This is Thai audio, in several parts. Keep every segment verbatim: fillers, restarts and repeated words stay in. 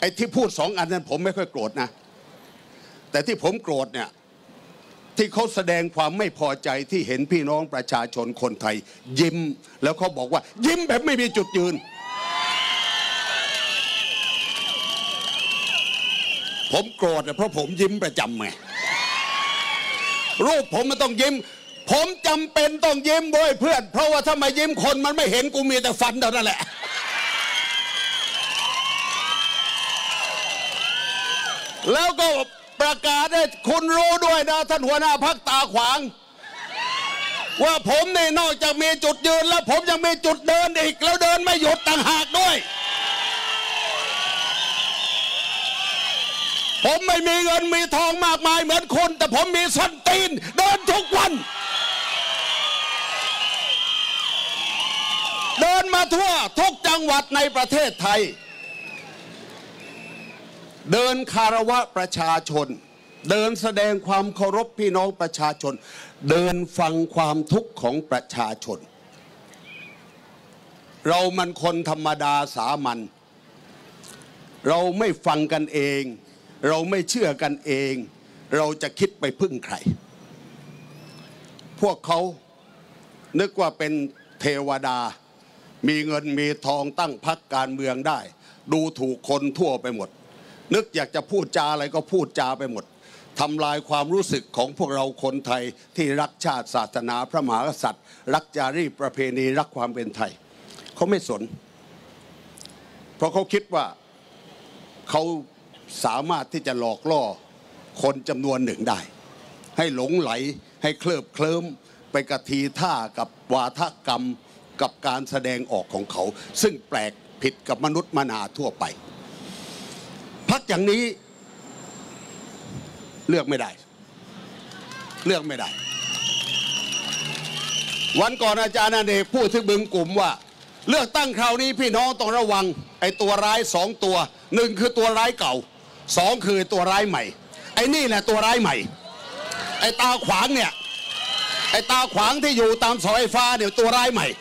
ไอ้ที่พูดสองอันนั้นผมไม่ค่อยโกรธนะแต่ที่ผมโกรธเนี่ยที่เขาแสดงความไม่พอใจที่เห็นพี่น้องประชาชนคนไทยยิ้มแล้วเขาบอกว่ายิ้มแบบไม่มีจุดยืนผมโกรธเพราะผมยิ้มประจำไงรูปผมมันต้องยิ้มผมจำเป็นต้องยิ้มด้วยเพื่อนเพราะว่าถ้าไม่ยิ้มคนมันไม่เห็นกูมีแต่ฟันเท่านั้นแหละแล้วก็ประกาศให้คุณรู้ด้วยนะท่านหัวหน้าพรรคตาขวางว่าผมนี่นอกจากมีจุดยืนแล้วผมยังมีจุดเดินอีกแล้วเดินไม่หยุดต่างหากด้วยผมไม่มีเงินมีทองมากมายเหมือนคุณแต่ผมมีส้นตีนเดินทุกวันเดินมาทั่วทุกจังหวัดในประเทศไทยเดินคารวะประชาชนเดินแสดงความเคารพพี่น้องประชาชนเดินฟังความทุกข์ของประชาชนเรามันคนธรรมดาสามัญเราไม่ฟังกันเองเราไม่เชื่อกันเองเราจะคิดไปพึ่งใครพวกเขานึกว่าเป็นเทวดามีเงินมีทองตั้งพรรคการเมืองได้ดูถูกคนทั่วไปหมดนึกอยากจะพูดจาอะไรก็พูดจาไปหมดทำลายความรู้สึกของพวกเราคนไทยที่รักชาติศาสนาพระมหากษัตริย์รักจารีตประเพณีรักความเป็นไทยเขาไม่สนเพราะเขาคิดว่าเขาสามารถที่จะหลอกล่อคนจำนวนหนึ่งได้ให้หลงไหลให้เคลิบเคลิ้มไปกระทีท่ากับวาทกรรมกับการแสดงออกของเขาซึ่งแปลกผิดกับมนุษย์มนาทั่วไปพรรคอย่างนี้เลือกไม่ได้เลือกไม่ได้วันก่อนอาจารย์อเนกพูดถึงบึงกลุ่มว่าเลือกตั้งคราวนี้พี่น้องต้องระวังไอ้ตัวร้ายสองตัวหนึ่งคือตัวร้ายเก่าสองคือตัวร้ายใหม่ไอ้นี่แหละตัวร้ายใหม่ไอ้ตาขวางเนี่ยไอ้ตาขวางที่อยู่ตามเสาไฟฟ้าเนี่ยตัวร้ายใหม่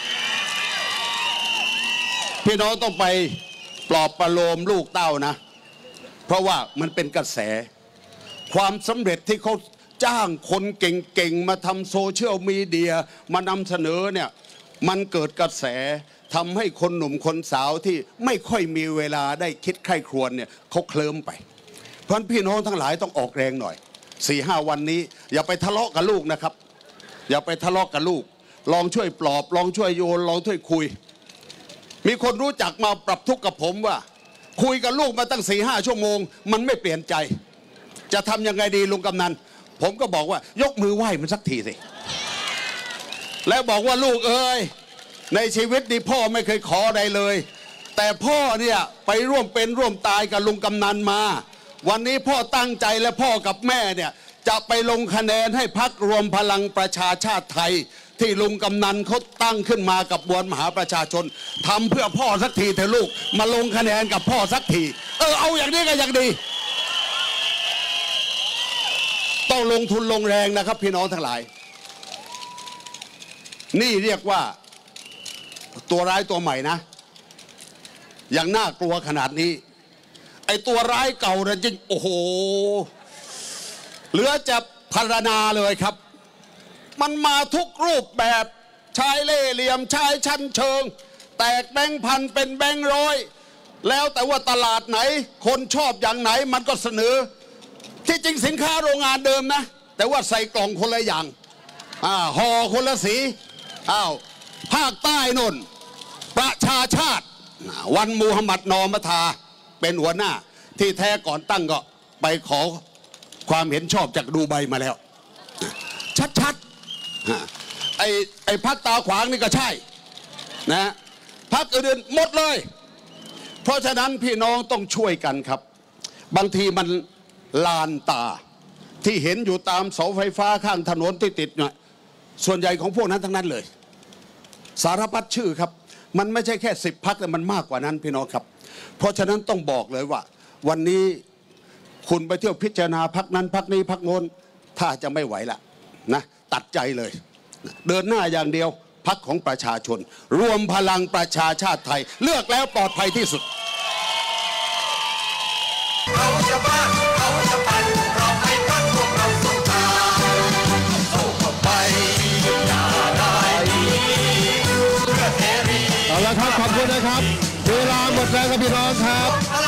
พี่น้องต้องไปปลอบประโลมลูกเต้านะเพราะว่ามันเป็นกระแสความสำเร็จที่เขาจ้างคนเก่งๆมาทำโซเชียลมีเดียมานำเสนอเนี่ยมันเกิดกระแสทำให้คนหนุ่มคนสาวที่ไม่ค่อยมีเวลาได้คิดใคร่ครวญเนี่ยเขาเคลิ้มไปเพราะพี่น้องทั้งหลายต้องออกแรงหน่อยสี่ห้าวันนี้อย่าไปทะเลาะกับลูกนะครับอย่าไปทะเลาะกับลูกลองช่วยปลอบลองช่วยโยนลองช่วยคุยมีคนรู้จักมาปรับทุกข์กับผมว่าคุยกับลูกมาตั้งสี่ห้าชั่วโมงมันไม่เปลี่ยนใจจะทำยังไงดีลุงกำนันผมก็บอกว่ายกมือไหว้มันสักทีสิแล้วบอกว่าลูกเอ้ยในชีวิตนี้พ่อไม่เคยขอใดเลยแต่พ่อเนี่ยไปร่วมเป็นร่วมตายกับลุงกำนันมาวันนี้พ่อตั้งใจและพ่อกับแม่เนี่ยจะไปลงคะแนนให้พรรครวมพลังประชาชาติไทยที่ลุงกำนันเขาตั้งขึ้นมากับมวลมหาประชาชนทำเพื่อพ่อสักทีเถอะลูกมาลงคะแนนกับพ่อสักทีเออเอาอย่างนี้ก็ยังดีต้องลงทุนลงแรงนะครับพี่น้องทั้งหลายนี่เรียกว่าตัวร้ายตัวใหม่นะอย่างน่ากลัวขนาดนี้ไอ้ตัวร้ายเก่าเนี่ยจริงโอ้โหเหลือจะพรรณนาเลยครับมันมาทุกรูปแบบชายเล่ห์เหลี่ยมชายชั้นเชิงแตกแบงค์พันเป็นแบงค์ร้อยแล้วแต่ว่าตลาดไหนคนชอบอย่างไหนมันก็เสนอที่จริงสินค้าโรงงานเดิมนะแต่ว่าใส่กล่องคนละอย่างอ่าห่อคนละสีอ้าวภาคใต้นนประชาชาติวันมูฮัมหมัดนอมทาเป็นหัวหน้าที่แท้ก่อนตั้งก็ไปขอความเห็นชอบจากดูไบมาแล้วชัดๆไอ้ไอ้พรรคตาขวางนี่ก็ใช่นะพรรคอื่นหมดเลยเพราะฉะนั้นพี่น้องต้องช่วยกันครับบางทีมันลานตาที่เห็นอยู่ตามเสาไฟฟ้าข้างถนนที่ติดเนี่ยส่วนใหญ่ของพวกนั้นทั้งนั้นเลยสารพัดชื่อครับมันไม่ใช่แค่สิบพรรคแต่มันมากกว่านั้นพี่น้องครับเพราะฉะนั้นต้องบอกเลยว่าวันนี้คุณไปเที่ยวพิจารณาพรรคนั้นพรรคนี้พรรคโน้นถ้าจะไม่ไหวละนะตัดใจเลยเดินหน้าอย่างเดียวพรรคของประชาชนรวมพลังประชาชาติไทยเลือกแล้วปลอดภัยที่สุดเอาละครับขอบคุณนะครับเวลาหมดแล้วครับพี่น้องครับ